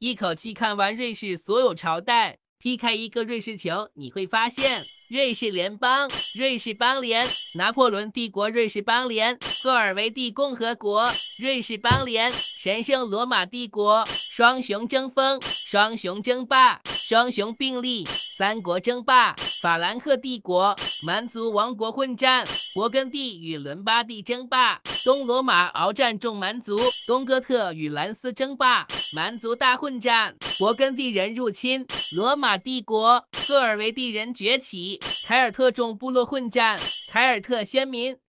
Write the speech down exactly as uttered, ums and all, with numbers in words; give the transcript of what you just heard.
一口气看完瑞士所有朝代。劈开一个瑞士球，你会发现瑞士联邦、瑞士邦联、拿破仑帝国瑞士邦联、赫尔维蒂共和国瑞士邦联、神圣罗马帝国、双雄争锋、双雄争霸、双雄并立、三国争霸、法兰克帝国、蛮族王国混战、勃艮第与伦巴第争霸、东罗马鏖战众蛮族、东哥特与兰斯争霸、蛮族大混战、勃艮第人入侵、罗马帝国、赫尔维蒂人崛起、凯尔特众部落混战、凯尔特先民。